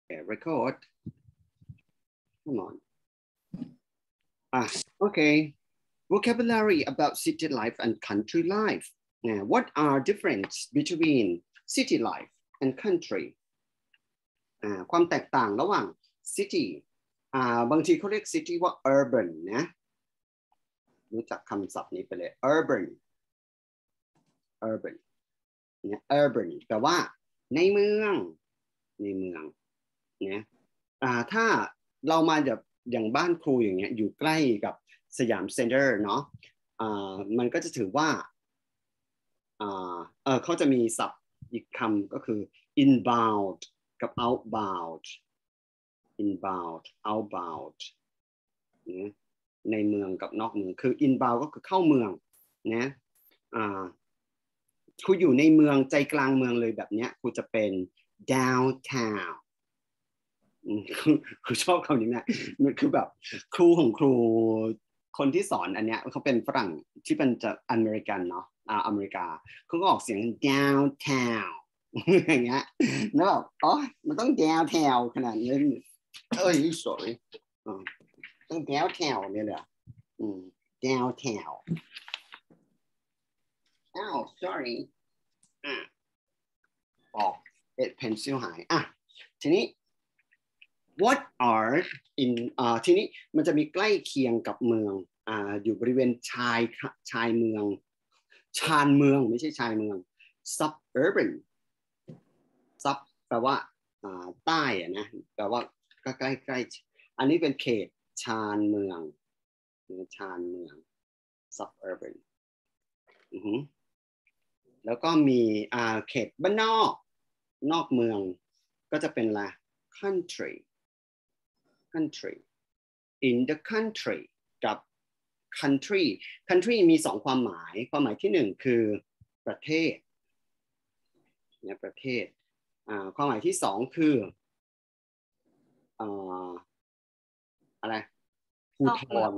Okay, record. Come on. Okay. Vocabulary about city life and country life. What are difference between city life and country? ความแตกต่างระหว่าง city บางทีเขาเรียก city ว่า urban นะรู้จักคำศัพท์นี้ไปเลย urban เนี่ย urban แปลว่าในเมืองนะถ้าเรามาอย่างบ้านครูอย่างเงี้ยอยู่ใกล้กับสยามเซ็นเตอร์เนาะมันก็จะถือว่าเขาจะมีศัพท์อีกคำก็คือ inbound กับ outbound outbound ในเมืองกับนอกเมืองคือ inbound ก็คือเข้าเมืองนะครูอยู่ในเมืองใจกลางเมืองเลยแบบเนี้ยครูจะเป็น downtown ครูชอบคำนี้นะมันคือแบบครูของครูคนที่สอนอันเนี้ยเขาเป็นฝรั่งที่เป็นจะอเมริกันเนาะอเมริกาเขาก็ออกเสียง downtown อย่างเงี้ยแล้วแบบอ๋อมันต้อง downtown ขนาดนี้sorry ต้อง downtown เนี่ยเหรอdowntown sorry pencil หายทีนี้ what are in ทีนี้มันจะมีใกล้เคียงกับเมืองอยู่บริเวณชายเมืองชานเมืองไม่ใช่ชายเมือง suburban sub แปลว่าใต้นะแปลว่าก็ใกล้อันนี้เป็นเขตชานเมือง suburban แล้วก็มีเขตบ้านนอกเมืองก็จะเป็นอะไร country in the country กับ country มีสองความหมายที่หนึ่งคือประเทศเนี่ยประเทศความหมายที่สองคืออะไรภูธร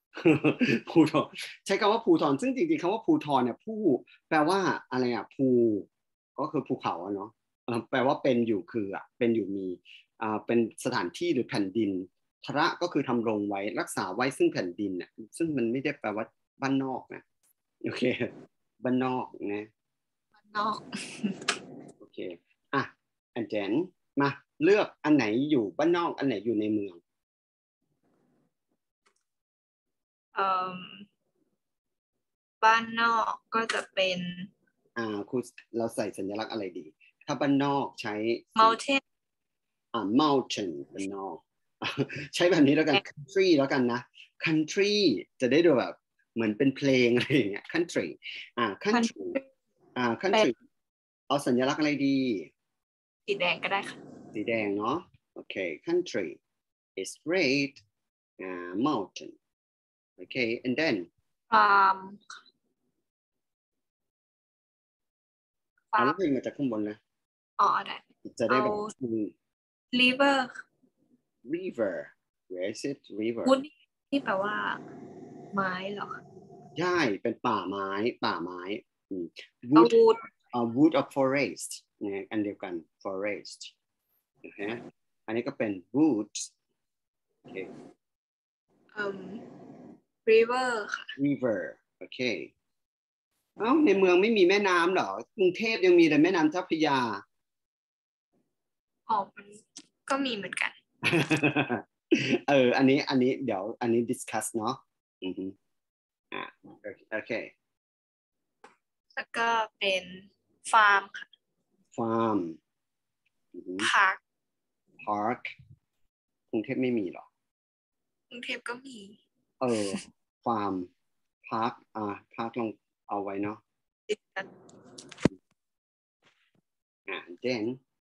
ใช้คำว่าภูธรซึ่งจริงๆคำว่าภูธรเนี่ยผู้แปลว่าอะไรภูก็คือภูเขาเนาะแปลว่าเป็นอยู่คือเป็นอยู่มีเป็นสถานที่หรือแผ่นดินทระก็คือทำรงไว้รักษาไว้ซึ่งแผ่นดินเนี่ยซึ่งมันไม่ได้แปลว่าบ้านนอกนะโอเคบ้านนอกนะบ้านนอกโอเคand then มาเลือกอันไหนอยู่บ้านนอกอันไหนอยู่ในเมืองบ้านนอกก็จะเป็นครูเราใส่สัญลักษณ์อะไรดีถ้าบ้านนอกใช้ mountain mountain บ้านนอกใช้แบบนี้แล้วกัน country แล้วกันนะ country จะได้ดูแบบเหมือนเป็นเพลงอะไรอย่างเงี้ย country country เอาสัญลักษณ์อะไรดีสีแดงก็ได้ค่ะสีแดงเนาะโอเค country is red mountain okay and then farm แล้วเพลงมาจากข้างบนนะได้จะได้แบบ river where is it river วุ้นนี่แปลว่าไม้เหรอใช่เป็นป่าไม้ wood of forest เนี่ยอันเดียวกัน forest นะอันนี้ก็เป็น woods โอเค river ค่ะ river โอเคในเมืองไม่มีแม่น้ำเหรอกรุงเทพยังมีแต่แม่น้ำเจ้าพระยามันก็มีเหมือนกันอันนี้เดี๋ยวอันนี้ discuss เนาะโอเคแล้วก็เป็นฟาร์มค่ะฟาร์มpark กรุงเทพไม่มีหรอกรุงเทพก็มีฟาร์มpark park ลองเอาไว้เนาะthen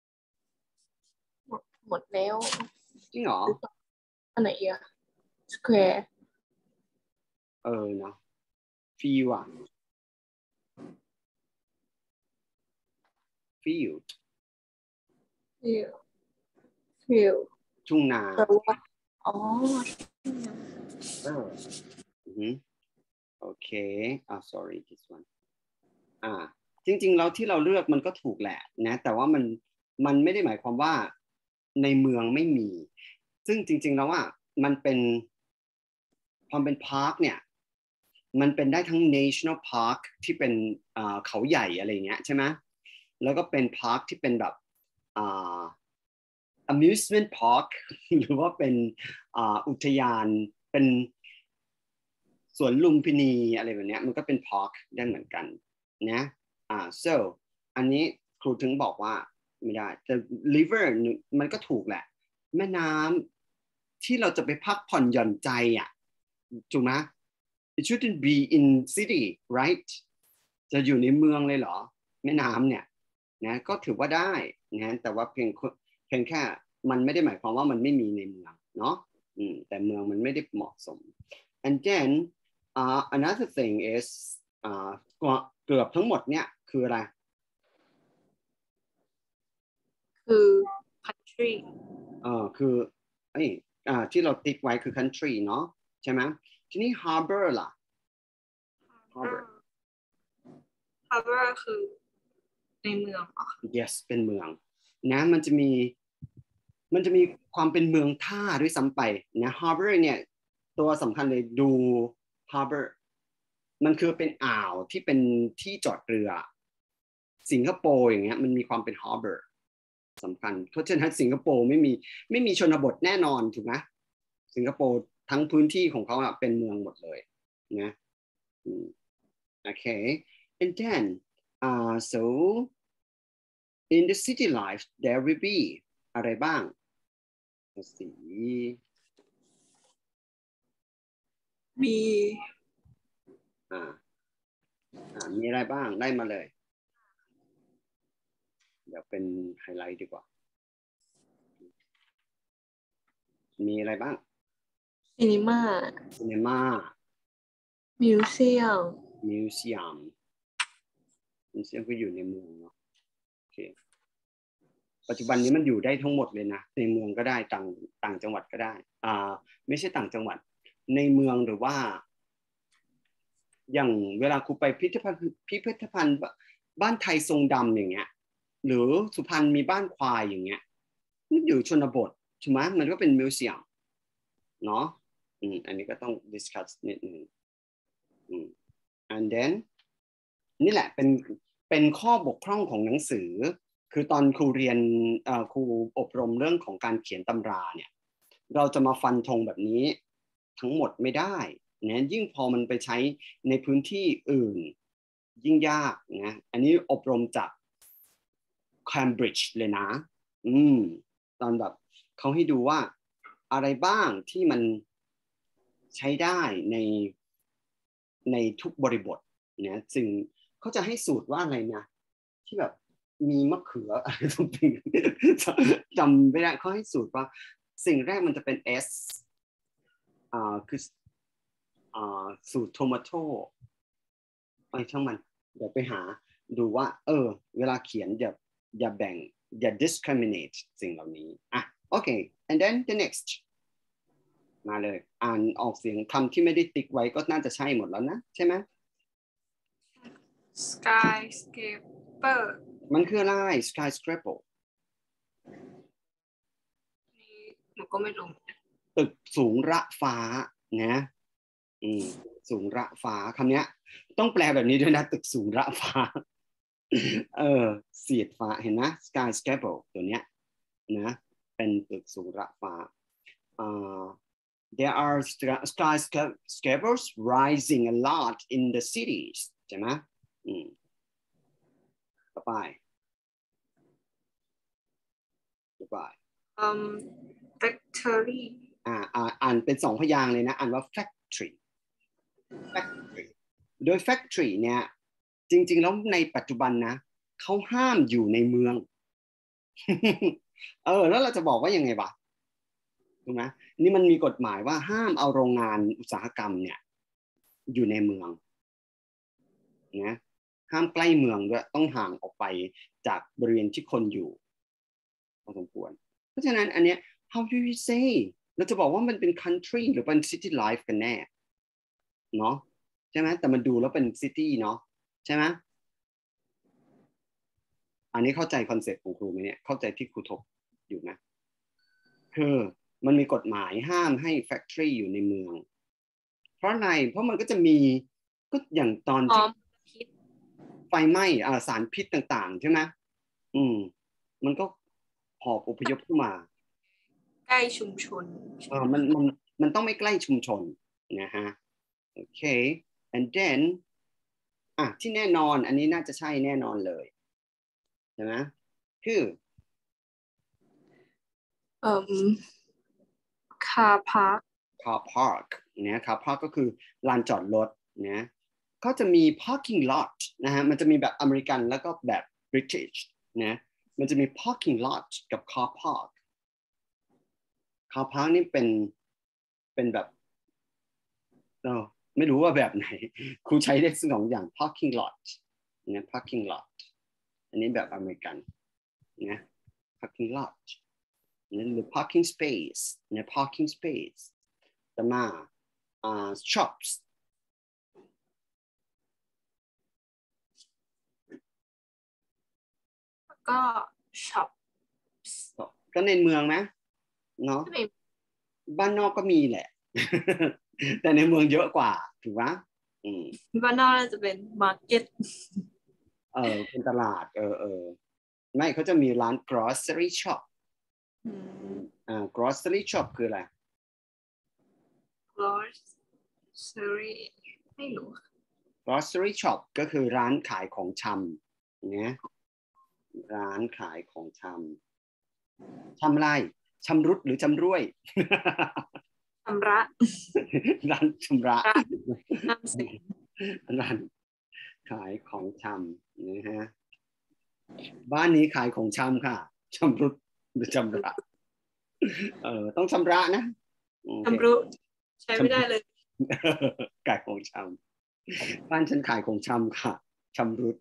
หมดแล้วจริงเหรออันไหนsquare เนาะ fieldทุ่งนาโอเคsorry this one จริงๆแล้วที่เราเลือกมันก็ถูกแหละนะแต่ว่ามันไม่ได้หมายความว่าในเมืองไม่มีซึ่งจริงๆแล้วอ่ะมันเป็นความเป็นพาร์คเนี่ยมันเป็นได้ทั้ง national park ที่เป็นเขาใหญ่อะไรเงี้ยใช่ไหมแล้วก็เป็นพาร์คที่เป็นแบบamusement park หรือว่าเป็นอุทยานเป็นสวนลุมพินีอะไรแบบนี้มันก็เป็น park ได้เหมือนกันนะso อันนี้ครูถึงบอกว่าไม่ได้แต่ river มันก็ถูกแหละแม่น้ำที่เราจะไปพักผ่อนหย่อนใจอ่ะถูกไหม it shouldn't be in city right จะอยู่ในเมืองเลยเหรอแม่น้ำเนี่ยนะก็ถือว่าได้นะแต่ว่าเพียงแค่มันไม่ได้หมายความว่ามันไม่มีในเมืองเนาะแต่เมืองมันไม่ได้เหมาะสม and then another thing is เกือบทั้งหมดเนี่ยคืออะไรคือ country คือที่เราติ๊กไว้คือ country เนาะใช่ไหมทีนี้ harbor ล่ะ harbor คือในเมืองเหรอคะ yes เป็นเมืองนะมันจะมีความเป็นเมืองท่าด้วยซ้ำไปนะ harbor เนี่ยตัวสำคัญเลยดู harbor มันคือเป็นอ่าวที่เป็นที่จอดเรือสิงคโปร์อย่างเงี้ยมันมีความเป็น harbor สำคัญเพราะฉะนั้นสิงคโปร์ไม่มีชนบทแน่นอนถูกไหมสิงคโปร์ทั้งพื้นที่ของเขาเป็นเมืองหมดเลยนะโอเค and then so in the city life there will be อะไรบ้างสีมีมีอะไรบ้างได้มาเลยเดี๋ยวเป็นไฮไลท์ดีกว่ามีอะไรบ้างซินิมามิวเซียมก็อยู่ในเมืองเนาะโอเคปัจจุบันนี้มันอยู่ได้ทั้งหมดเลยนะในเมืองก็ได้ต่างจังหวัดก็ได้ไม่ใช่ต่างจังหวัดในเมืองหรือว่าอย่างเวลาครูไปพิพิธภัณฑ์บ้านไทยทรงดำอย่างเงี้ยหรือสุพรรณมีบ้านควายอย่างเงี้ยมันอยู่ชนบทใช่ไหมมันก็เป็นมิวเซียมเนาะอันนี้ก็ต้อง discuss นิดนึงand then นี่แหละเป็นข้อบกพร่องของหนังสือคือตอนครูเรียนครูอบรมเรื่องของการเขียนตำราเนี่ยเราจะมาฟันธงแบบนี้ทั้งหมดไม่ได้นะยิ่งพอมันไปใช้ในพื้นที่อื่นยิ่งยากนะอันนี้อบรมจาก Cambridge เลยนะตอนแบบเขาให้ดูว่าอะไรบ้างที่มันใช้ได้ในทุกบริบทนะซึ่งเขาจะให้สูตรว่าอะไรนะที่แบบมีมะเขืออะไรทุกอย่างจำไม่ได้เขาให้สูตรว่าสิ่งแรกมันจะเป็น S คือสูตรโทมาโต้ไอ้ช่างมันเดี๋ยวไปหาดูว่าเวลาเขียนอย่าแบ่งอย่า discriminate สิ่งเหล่านี้โอเค and then the next มาเลยอ่านออกเสียงคำที่ไม่ได้ติ๊กไว้ก็น่าจะใช่หมดแล้วนะใช่ไหม skyscraper มันคืออะไร skyscraper หนูก็ไม่รู้ตึกสูงระฟ้านะสูงระฟ้าคำนี้ต้องแปลแบบนี้ด้วยนะตึกสูงระฟ้าเสียดฟ้าเห็นไหม skyscraper ตัวเนี้ยนะเป็นตึกสูงระฟ้าthere are skyscrapers rising a lot in the cities ใช่ไหมต่อไป factory อ่านเป็น2 พยางค์เลยนะอ่านว่า factory โดย factory เนี่ยจริงๆแล้วในปัจจุบันนะเขาห้ามอยู่ในเมือง แล้วเราจะบอกว่ายังไงวะถูกไหมนี่มันมีกฎหมายว่าห้ามเอาโรงงานอุตสาหกรรมเนี่ยอยู่ในเมืองนะห้ามใกล้เมืองด้วยต้องห่างออกไปจากบริเวณที่คนอยู่พอสมควรเพราะฉะนั้นอันเนี้ย how do you say เราจะบอกว่ามันเป็น country หรือเป็น city life กันแน่เนาะใช่ไหมแต่มันดูแล้วเป็น city เนาะใช่ไหมอันนี้เข้าใจคอนเซ็ปต์ของครูไหมเนี่ยเข้าใจที่ครูถกอยู่ไหมคือมันมีกฎหมายห้ามให้แฟคทอรี่อยู่ในเมืองเพราะอะไรเพราะมันก็จะมีก็อย่างตอนที่ไฟไหม้สารพิษต่างๆใช่ไหมมันก็หอบอพยพเข้ามาใกล้ชุมชนมันต้องไม่ใกล้ชุมชนนะฮะโอเค and then ที่แน่นอนอันนี้น่าจะใช่แน่นอนเลยใช่ไหมคือคาร์พาร์ค car park เนี่ย car park ก็คือลานจอดรถนะก็จะมี parking lot นะฮะมันจะมีแบบอเมริกันแล้วก็แบบ British นะมันจะมี parking lot กับ car park car park นี่เป็นแบบไม่รู้ว่าแบบไหนครูใช้ได้สองอย่าง parking lot นะ parking lot อันนี้แบบอเมริกันนะ parking lot นะหรือ parking space นะ parking space ต่อมาshops ก็ช็อปก็ในเมืองไหมเนาะบ้านนอกก็มีแหละ แต่ในเมืองเยอะกว่าถูกไหมบ้านนอกน่าจะเป็นมาร์เก็ตเป็นตลาดไม่เขาจะมีร้าน grocery shop grocery shop คืออะไร grocery ไม่รู้ grocery shop ก็คือร้านขายของชำเนี่ยร้านขายของชำอะไรชำรุดหรือชำรวยชำระร้านชำระน้ำสิร้านขายของชำนะฮะบ้านนี้ขายของชำค่ะชำรุดหรือชำระต้องชำระนะชำรุดใช้ไม่ได้เลยขายของชำบ้านฉันขายของชำค่ะชำรุด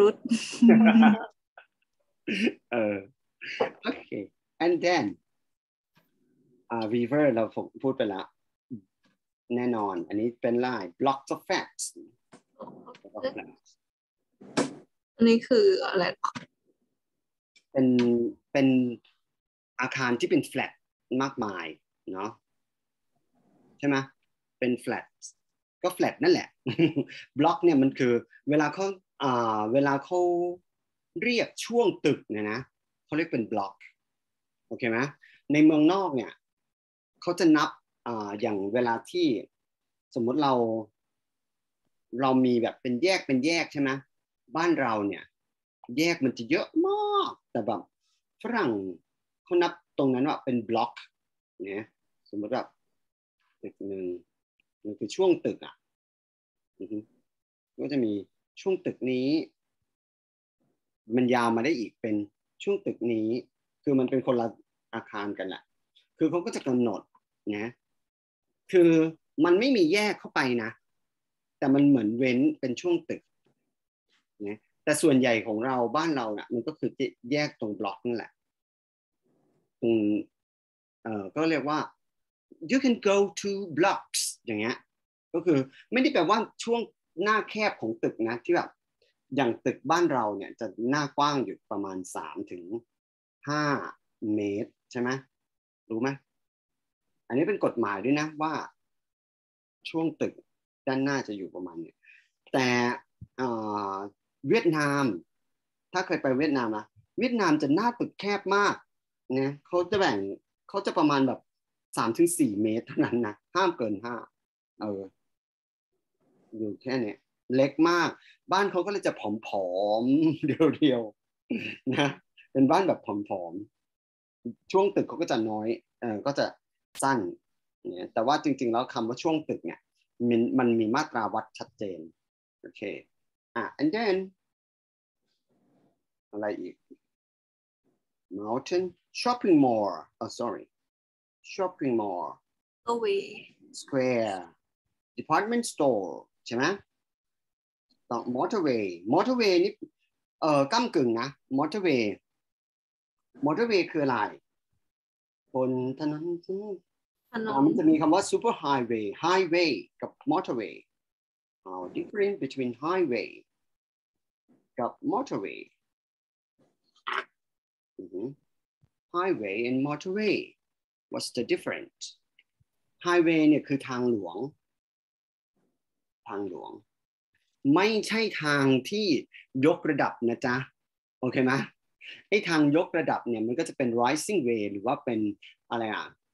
โอเค and then river เราพูดไปแล้วแน่นอนอันนี้เป็นลาย blocks of flats อันนี้คืออะไรเป็นอาคารที่เป็น flat มากมายเนาะใช่ไหมเป็น flat ก็ flat นั่นแหละ block เนี่ยมันคือเวลาเขาเรียกช่วงตึกเนี่ยนะเขาเรียกเป็น block โอเคไหมในเมืองนอกเนี่ยเขาจะนับอย่างเวลาที่สมมติเรามีแบบเป็นแยกใช่ไหมบ้านเราเนี่ยแยกมันจะเยอะมากแต่แบบฝรั่งเขานับตรงนั้นว่าเป็นบล็อกเนี่ยสมมติแบบตึกหนึ่งมันคือช่วงตึกก็จะมีช่วงตึกนี้มันยาวมาได้อีกเป็นช่วงตึกนี้คือมันเป็นคนละอาคารกันแหละคือเขาก็จะกำหนดนะคือมันไม่มีแยกเข้าไปนะแต่มันเหมือนเว้นเป็นช่วงตึกนะแต่ส่วนใหญ่ของเราบ้านเรานะมันก็คือแยกตรงบล็อกนั่นแหละตรงก็เรียกว่า you can go to blocks อย่างเงี้ยก็คือไม่ได้แปลว่าช่วงหน้าแคบของตึกนะที่แบบอย่างตึกบ้านเราเนี่ยจะหน้ากว้างอยู่ประมาณ3 ถึง 5 เมตรใช่ไหมรู้ไหมอันนี้เป็นกฎหมายด้วยนะว่าช่วงตึกด้านหน้าจะอยู่ประมาณนี้แต่เวียดนามถ้าเคยไปเวียดนามนะเวียดนามจะหน้าตึกแคบมากนะเขาจะประมาณแบบ3 ถึง 4 เมตรเท่านั้นนะห้ามเกิน5อยู่แค่นี้เล็กมากบ้านเขาก็เลยจะผอมๆเดียวๆนะเป็นบ้านแบบผอมๆช่วงตึกเขาก็จะน้อยก็จะสั้นเนี่ยแต่ว่าจริงๆแล้วคำว่าช่วงตึกเนี่ยมันมีมาตราวัดชัดเจนโอเคand then อะไรอีก mountain shopping mall sorry shopping mall square department store ใช่ไหมต่อ motorway นี่ก้ำกึ่งนะ motorway คืออะไรบนถนนมันจะมีคำว่า super highway กับ motorway difference between highway กับ motorway highway and motorway What's the difference Highway เนี่ยคือทางหลวงไม่ใช่ทางที่ยกระดับนะจ๊ะโอเคไหมไอ้ทางยกระดับเนี่ยมันก็จะเป็น rising way หรือว่าเป็นอะไร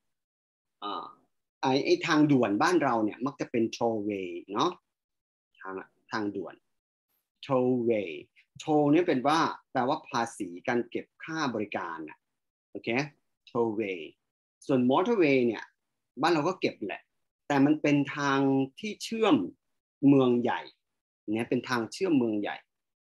ไอ้ทางด่วนบ้านเราเนี่ยมักจะเป็น tollway เนาะทางด่วน tollway toll เนี่ยเป็นว่าแปลว่าภาษีการเก็บค่าบริการนะโอเค tollway ส่วน motorway เนี่ยบ้านเราก็เก็บแหละแต่มันเป็นทางที่เชื่อมเมืองใหญ่เนี่ยเป็นทางเชื่อมเมืองใหญ่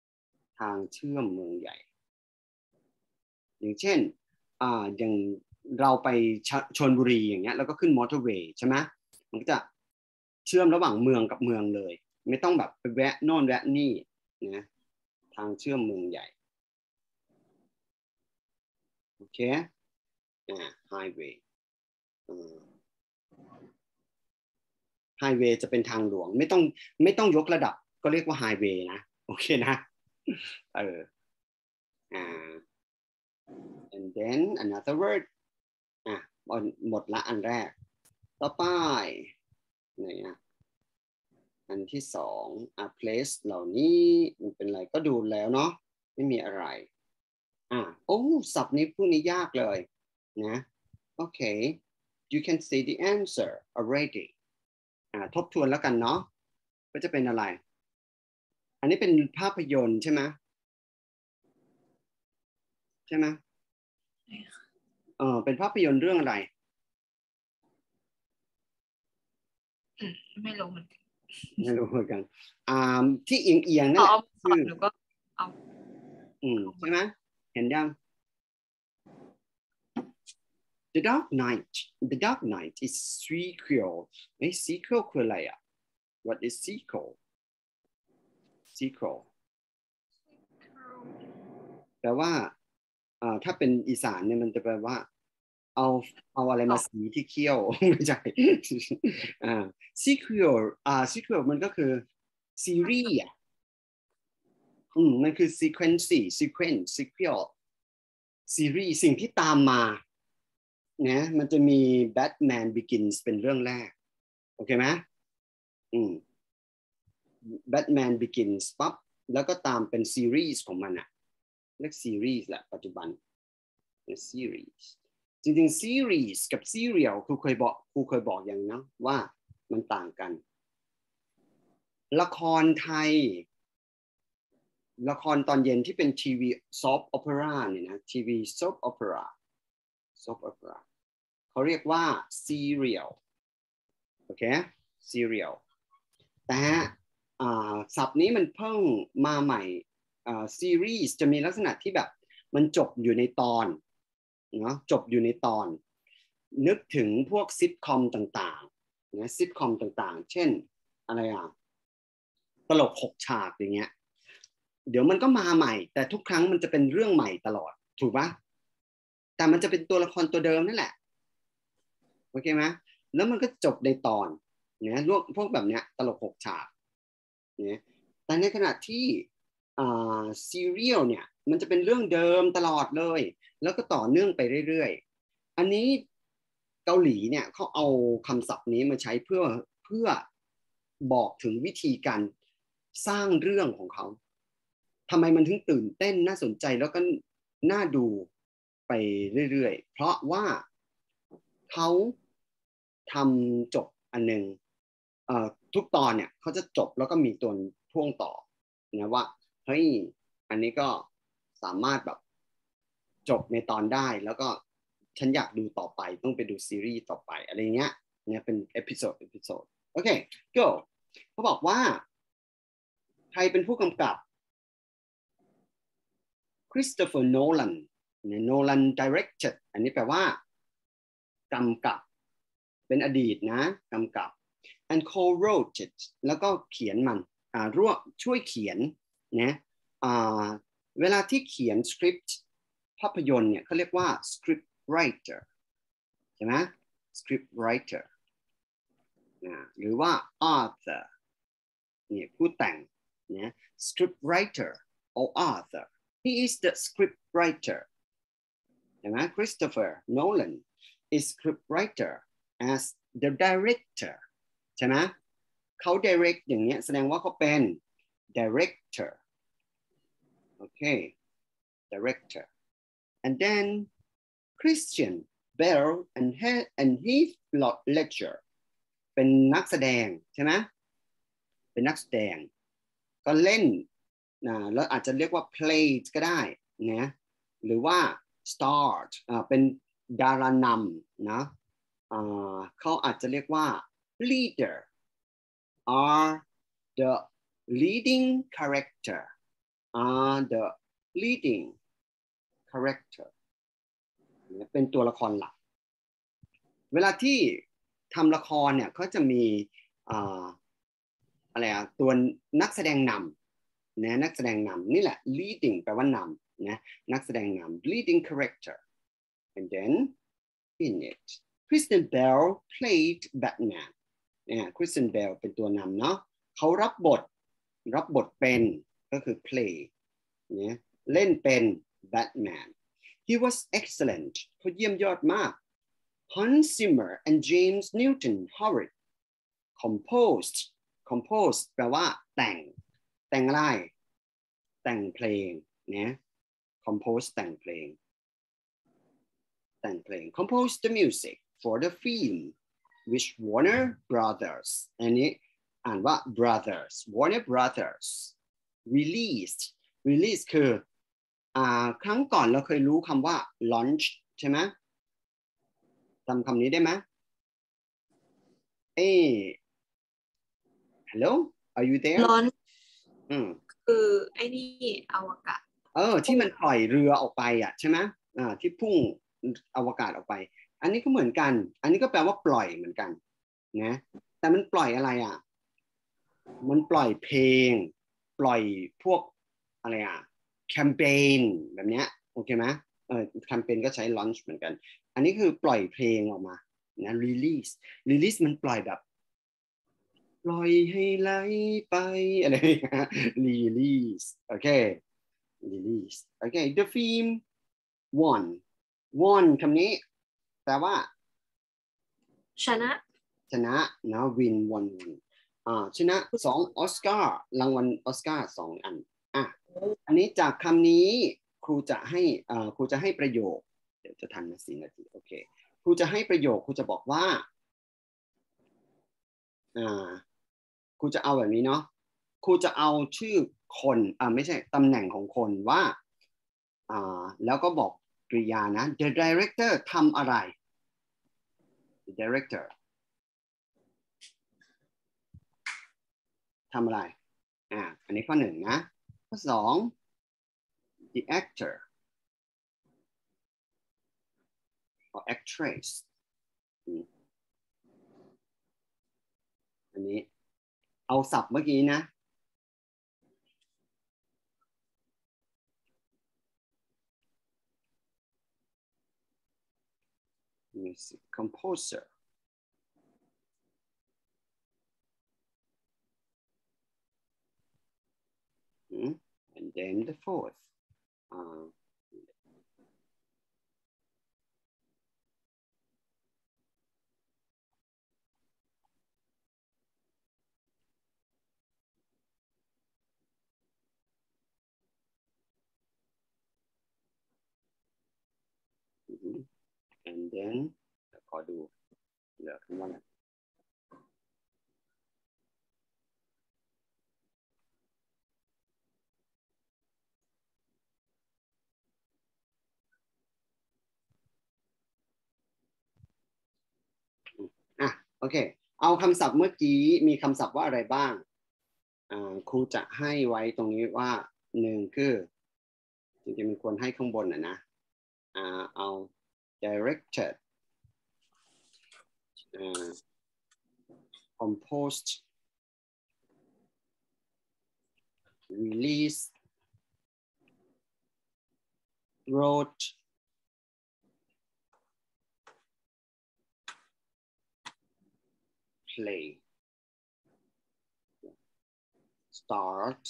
อย่างเช่นอย่างเราไปชลบุรีอย่างเงี้ยแล้วก็ขึ้นมอเตอร์เวย์ใช่ไหมมันก็จะเชื่อมระหว่างเมืองกับเมืองเลยไม่ต้องแบบไปแวะโน่นแวะนี่นะทางเชื่อมเมืองใหญ่โอเคไฮเวย์ไฮเวย์จะเป็นทางหลวงไม่ต้องยกระดับก็เรียกว่าไฮเวย์นะโอเคนะand then another word หมดละอันแรกต่อไปไหนอันที่สองplace เหล่านี้มันเป็นอะไรก็ดูแล้วเนาะไม่มีอะไรศัพท์นี้พวกนี้ยากเลยนะโอเค you can see the answer already ทบทวนแล้วกันเนาะก็จะเป็นอะไรอันนี้เป็นภาพยนตร์ใช่ไหมเป็นภาพยนตร์เรื่องอะไรไม่รู้เหมือนกันที่เอียงนั่นแหละคือหนูก็เอาใช่ไหมเห็นยัง The Dark Knight is sequel sequel คืออะไรWhat is sequel แปลว่าถ้าเป็นอีสานเนี่ยมันจะแปลว่าเอาอะไรมาสีที่เคี้ยวไม่ใช่sequel มันก็คือซีรีส์มันคือ sequence sequel ซีรีส์สิ่งที่ตามมานะมันจะมี Batman Begins เป็นเรื่องแรกโอเคไหมBatman Begins ปั๊บแล้วก็ตามเป็นซีรีส์ของมันเรียกซีรีส์แหละปัจจุบันซีรีส์จริงๆซีรีส์กับซีเรียลครูเคยบอกอย่างนะว่ามันต่างกันละครไทยละครตอนเย็นที่เป็นทีวีซอฟต์โอเปร่าเนี่ยนะทีวีซอฟต์โอเปร่าเขาเรียกว่าซีเรียลโอเคซีเรียลแต่ศัพท์นี้มันเพิ่งมาใหม่ซีรีส์จะมีลักษณะที่แบบมันจบอยู่ในตอนเนาะจบอยู่ในตอนนึกถึงพวกซิทคอมต่างๆนะซิทคอมต่างๆเช่นอะไรตลก6 ฉากอย่างเงี้ยเดี๋ยวมันก็มาใหม่แต่ทุกครั้งมันจะเป็นเรื่องใหม่ตลอดถูกปะแต่มันจะเป็นตัวละครตัวเดิมนั่นแหละโอเคไหมแล้วมันก็จบในตอนเนี่ยพวกแบบเนี้ยตลก6 ฉากเนี่ยแต่ในขณะที่ซีเรียลเนี่ยมันจะเป็นเรื่องเดิมตลอดเลยแล้วก็ต่อเนื่องไปเรื่อยๆอันนี้เกาหลีเนี่ยเขาเอาคำศัพท์นี้มาใช้เพื่อบอกถึงวิธีการสร้างเรื่องของเขาทำไมมันถึงตื่นเต้นน่าสนใจแล้วก็น่าดูไปเรื่อยๆเพราะว่าเขาทำจบอันหนึ่งทุกตอนเนี่ยเขาจะจบแล้วก็มีตัวพ่วงต่อนะว่าเฮ้ยอันนี้ก็สามารถแบบจบในตอนได้แล้วก็ฉันอยากดูต่อไปต้องไปดูซีรีส์ต่อไปอะไรเงี้ยเนี่ยเป็นเอพิโซดโอเค go เขาบอกว่าใครเป็นผู้กำกับChristopher Nolan directed อันนี้แปลว่ากำกับเป็นอดีตนะกำกับ and co-wrote it แล้วก็เขียนมันช่วยเขียนนะเวลาที่เขียนสคริปต์ภาพยนตร์เนี่ยเขาเรียกว่า script writer ใช่ไหม script writer หรือว่า author เนี่ยผู้แต่งนะ script writer or author he is the script writer ใช่ไหม Christopher Nolan a scriptwriter as the director ใช่ไหมเขา direct อย่างเงี้ยแสดงว่าเขาเป็น director okay director and then Christian Bale and Heath Ledger เป็นนักแสดงใช่ไหมเป็นนักแสดงก็เล่นนะแล้วอาจจะเรียกว่า played ก็ได้นะหรือว่า starred เป็นดารานำนะเขาอาจจะเรียกว่า leader are the leading character are the leading character เป็นตัวละครหลักเวลาที่ทำละครเนี่ยเขาจะมีอะไรตัวนักแสดงนำนะนักแสดงนำนี่แหละ leading แปลว่านำนะนักแสดงนำ leading character and then in it Christian Bale played Batman Christian Bale เป็นตัวนำเนาะเขารับบทเป็นก็คือ play เนี่ยเล่นเป็น Batman he was excellent เขาเยี่ยมยอดมาก Hans Zimmer and James Newton Howard composed แปลว่าแต่งอะไรแต่งเพลงเนี่ย compose แต่งเพลง compose the music for the film which Warner Brothers อันนี้อ่านว่า Brothers Warner Brothers release คือครั้งก่อนเราเคยรู้คำว่า launch ใช่ไหมจำคำนี้ได้ไหมHello are you there ร้อนคือไอ้นี่อวกาศที่มันปล่อยเรือออกไปใช่ไหมที่พุ่งอวกาศออกไปอันนี้ก็เหมือนกันอันนี้ก็แปลว่าปล่อยเหมือนกันนะแต่มันปล่อยอะไรมันปล่อยเพลงปล่อยพวกอะไรแคมเปญแบบเนี้ยโอเคไหมแคมเปญก็ใช้ launch เหมือนกันอันนี้คือปล่อยเพลงออกมานะ release มันปล่อยแบบปล่อยให้ไหลไปอะไรrelease โอเค release โอเค the film won คำนี้แปลว่าชนะนะ win ชนะ2ออสการ์รางวัลออสการ์2อันอันนี้จากคำนี้ครูจะให้ประโยคเดี๋ยวจะทันมา4 นาทีโอเคครูจะให้ประโยคครูจะบอกว่าครูจะเอาแบบนี้เนาะครูจะเอาชื่อคนไม่ใช่ตำแหน่งของคนว่าแล้วก็บอกกริยานะ the director ทำอะไร the director ทำอะไรอันนี้ข้อ1นะข้อ2 the actor or actress อันนี้เอาศัพท์เมื่อกี้นะmusic composer and then the fourth and then ขอดูเหลือคำว่าอะไรโอเคเอาคำศัพท์เมื่อกี้มีคำศัพท์ว่าอะไรบ้างครูจะให้ไว้ตรงนี้ว่า1คือจริงๆมันควรให้ข้างบนนะเอา directed composed release wrote play start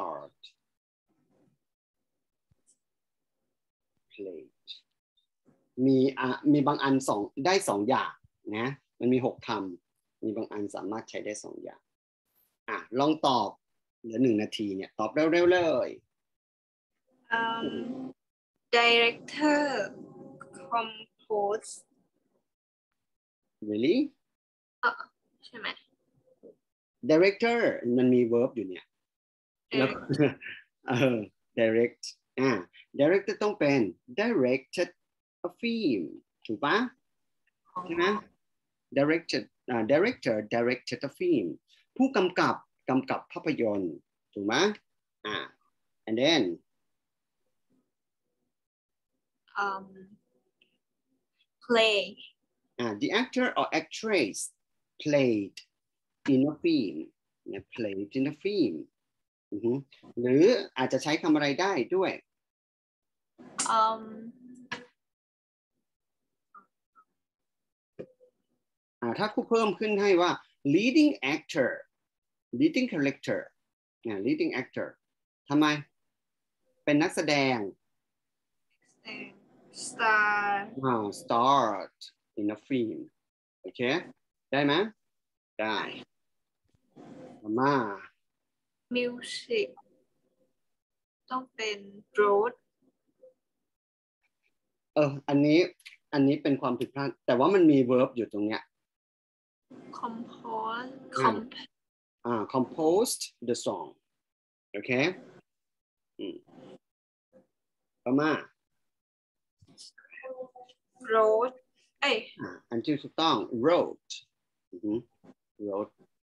played มีบางอันได้สองอย่างนะมันมี6คำมีบางอันสามารถใช้ได้2อย่างลองตอบเหลือ1 นาทีเนี่ยตอบเร็วๆเลย director compose really ใช่ไหม director มันมี verb อยู่เนี่ยแล้วdirect director ต้องเป็น directed a film ถูกปะใช่ไหม directed a film ผู้กำกับภาพยนตร์ถูกไหมand then play the actor or actress played in a film played in a film หรืออาจจะใช้คำอะไรได้ด้วยถ้าครูเพิ่มขึ้นให้ว่า leading actor leading character leading actor ทำไมเป็นนักแสดง start in a film โอเคได้ไหมได้มา music ต้องเป็น wrote อันนี้เป็นความผิดพลาดแต่ว่ามันมี verb อยู่ตรงเนี้ย composed the song โอเคประมาณ wrote อันที่ถูกต้อง wrote